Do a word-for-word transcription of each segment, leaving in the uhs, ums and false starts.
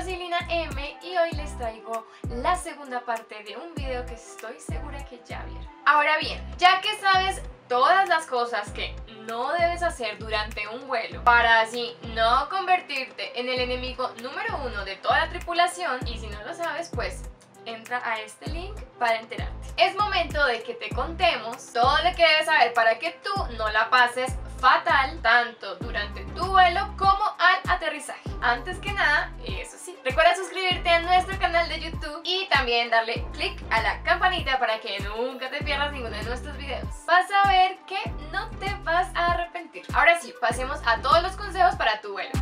soy Lina M y hoy les traigo la segunda parte de un video que estoy segura que ya vieron. Ahora bien, ya que sabes todas las cosas que no debes hacer durante un vuelo para así no convertirte en el enemigo número uno de toda la tripulación, y si no lo sabes, pues entra a este link para enterarte. Es momento de que te contemos todo lo que debes saber para que tú no la pases fatal tanto durante tu vuelo como al aterrizaje. Antes que nada, eso sí, recuerda suscribirte a nuestro canal de YouTube y también darle click a la campanita para que nunca te pierdas ninguno de nuestros videos. Vas a ver que no te vas a arrepentir. Ahora sí, pasemos a todos los consejos para tu vuelo.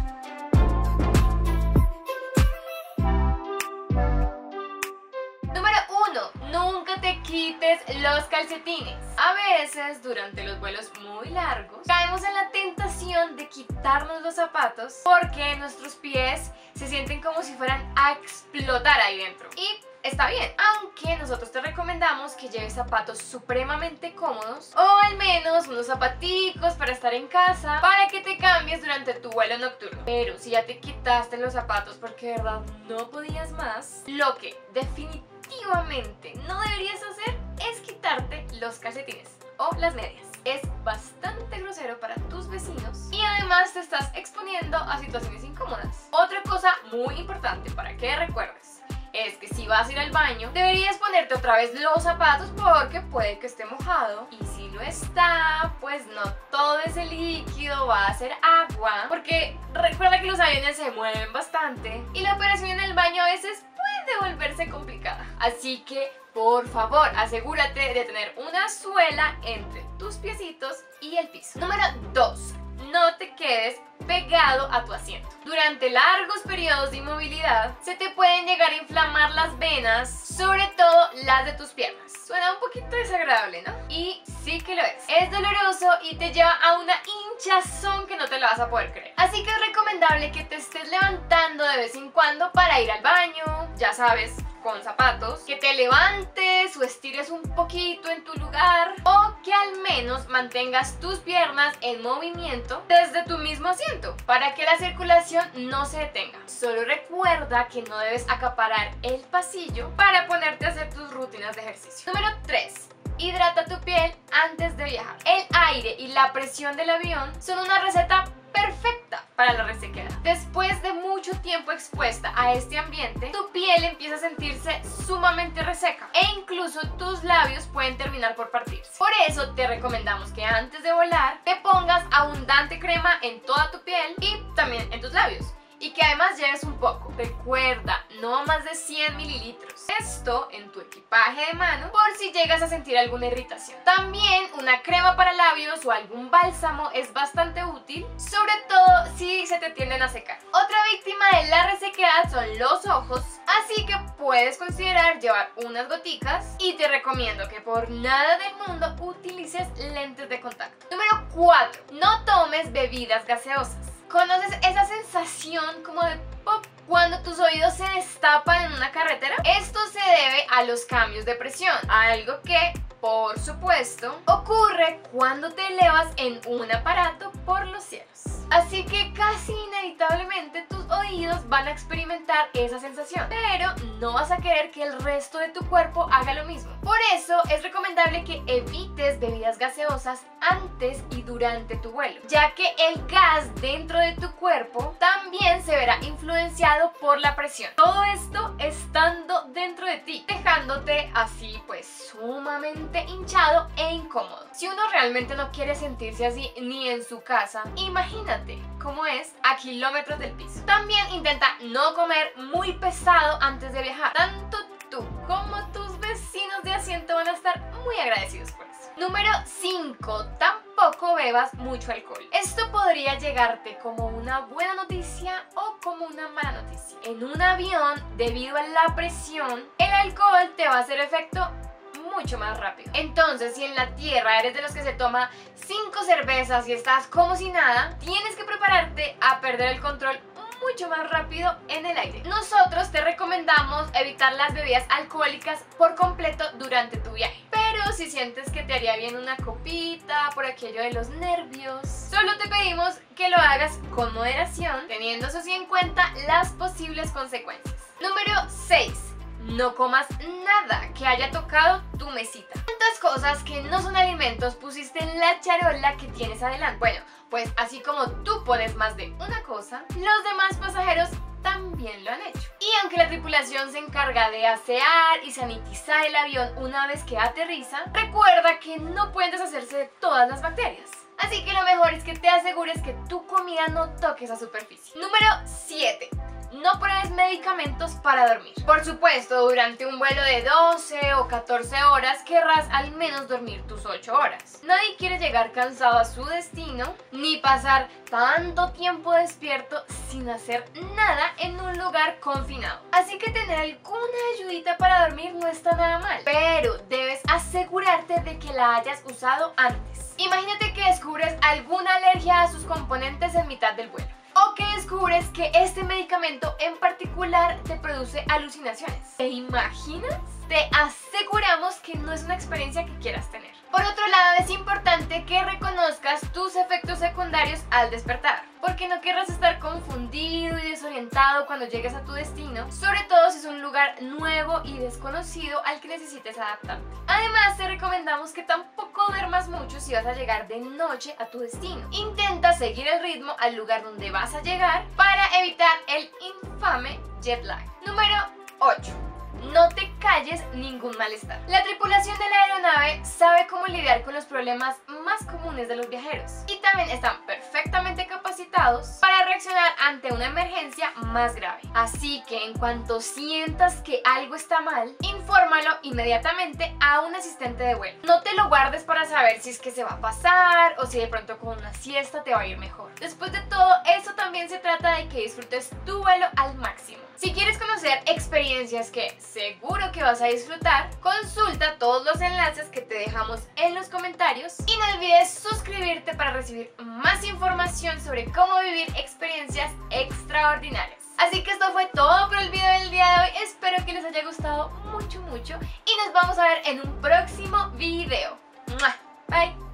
Nunca te quites los calcetines. A veces, durante los vuelos muy largos, caemos en la tentación de quitarnos los zapatos porque nuestros pies se sienten como si fueran a explotar ahí dentro. Y está bien, aunque nosotros te recomendamos que lleves zapatos supremamente cómodos o al menos unos zapaticos para estar en casa para que te cambies durante tu vuelo nocturno. Pero si ya te quitaste los zapatos porque de verdad no podías más, lo que definitivamente Definitivamente no deberías hacer es quitarte los calcetines o las medias. Es bastante grosero para tus vecinos y además te estás exponiendo a situaciones incómodas. Otra cosa muy importante para que recuerdes es que si vas a ir al baño deberías ponerte otra vez los zapatos porque puede que esté mojado, y si no está, pues no todo ese líquido va a ser agua, porque recuerda que los aviones se mueven bastante y la operación en el baño a veces puede volverse complicada. Así que por favor asegúrate de tener una suela entre tus piecitos y el piso. Número dos. No te quedes pegado a tu asiento. Durante largos periodos de inmovilidad se te pueden llegar a inflamar las venas, sobre todo las de tus piernas. Suena un poquito desagradable, ¿no? Y sí que lo es. Es doloroso y te lleva a una hinchazón que no te la vas a poder creer. Así que es recomendable que te estés levantando de vez en cuando para ir al baño, ya sabes, con zapatos, que te levantes o estires un poquito en tu lugar, o que al menos mantengas tus piernas en movimiento desde tu mismo asiento para que la circulación no se detenga. Solo recuerda que no debes acaparar el pasillo para ponerte a hacer tus rutinas de ejercicio. Número tres. Hidrata tu piel antes de viajar. El aire y la presión del avión son una receta perfecta para la resequedad. Después de mucho tiempo expuesta a este ambiente, tu piel empieza a sentirse sumamente reseca e incluso tus labios pueden terminar por partirse. Por eso te recomendamos que antes de volar te pongas abundante crema en toda tu piel y también en tus labios, y que además lleves un poco. Recuerda, no más de cien mililitros. Esto en tu equipaje de mano por si llegas a sentir alguna irritación. También una crema para labios o algún bálsamo es bastante útil, sobre todo si se te tienden a secar. Otra víctima de la resequedad son los ojos, así que puedes considerar llevar unas goticas, y te recomiendo que por nada del mundo utilices lentes de contacto. Número cuatro. No tomes bebidas gaseosas. ¿Conoces esa sensación como de pop cuando tus oídos se destapan en una carretera? Esto se debe a los cambios de presión, algo que, por supuesto, ocurre cuando te elevas en un aparato por los cielos. Así que casi inevitablemente tus oídos van a experimentar esa sensación, pero no vas a querer que el resto de tu cuerpo haga lo mismo. Por eso es recomendable que evites bebidas gaseosas antes y durante tu vuelo, ya que el gas dentro de tu cuerpo también se verá influenciado por la presión. Todo esto estando dentro de ti, dejándote así pues sumamente hinchado e incómodo. Si uno realmente no quiere sentirse así ni en su casa, imagínate cómo es a kilómetros del piso. También intenta no comer muy pesado antes de viajar. Tanto tú como tus vecinos de asiento van a estar muy agradecidos por eso. Número cinco. Tampoco bebas mucho alcohol. Esto podría llegarte como una buena noticia o como una mala noticia. En un avión, debido a la presión, el alcohol te va a hacer efecto mucho más rápido. Entonces, si en la tierra eres de los que se toma cinco cervezas y estás como si nada, tienes que prepararte a perder el control mucho más rápido en el aire. Nosotros te recomendamos evitar las bebidas alcohólicas por completo durante tu viaje, pero pero si sientes que te haría bien una copita por aquello de los nervios, solo te pedimos que lo hagas con moderación, teniendo eso sí en cuenta las posibles consecuencias. Número seis. No comas nada que haya tocado tu mesita. ¿Cuántas cosas que no son alimentos pusiste en la charola que tienes adelante? Bueno, pues así como tú pones más de una cosa, los demás pasajeros también lo han hecho. Y aunque la tripulación se encarga de asear y sanitizar el avión una vez que aterriza, recuerda que no pueden deshacerse de todas las bacterias. Así que lo mejor es que te asegures que tu comida no toque esa superficie. Número siete. No pruebes medicamentos para dormir. Por supuesto, durante un vuelo de doce o catorce horas querrás al menos dormir tus ocho horas. Nadie quiere llegar cansado a su destino, ni pasar tanto tiempo despierto sin hacer nada en un lugar confinado. Así que tener alguna ayudita para dormir no está nada mal, pero debes asegurarte de que la hayas usado antes. Imagínate que descubres alguna alergia a sus componentes en mitad del vuelo. O que descubres que este medicamento en particular te produce alucinaciones. ¿Te imaginas? Te aseguramos que no es una experiencia que quieras tener. Por otro lado, es importante que reconozcas tus efectos secundarios al despertar, porque no querrás estar confundido y desorientado cuando llegues a tu destino, sobre todo si es un lugar nuevo y desconocido al que necesites adaptarte. Además, te recomendamos que tampoco duermas mucho si vas a llegar de noche a tu destino. Intenta seguir el ritmo al lugar donde vas a llegar para evitar el infame jet lag. Número ocho. No te calles ningún malestar. La tripulación de la aeronave sabe cómo lidiar con los problemas más comunes de los viajeros y también están perfectamente capacitados para reaccionar ante una emergencia más grave. Así que en cuanto sientas que algo está mal, infórmalo inmediatamente a un asistente de vuelo. No te lo guardes para saber si es que se va a pasar o si de pronto con una siesta te va a ir mejor. Después de todo, eso también se trata de que disfrutes tu vuelo al máximo. Si quieres conocer experiencias que seguro que vas a disfrutar, consulta todos los enlaces que te dejamos en los comentarios y no olvides suscribirte para recibir más información sobre cómo vivir experiencias extraordinarias. Así que esto fue todo por el video del día de hoy, espero que les haya gustado mucho mucho y nos vamos a ver en un próximo video. ¡Mua! Bye.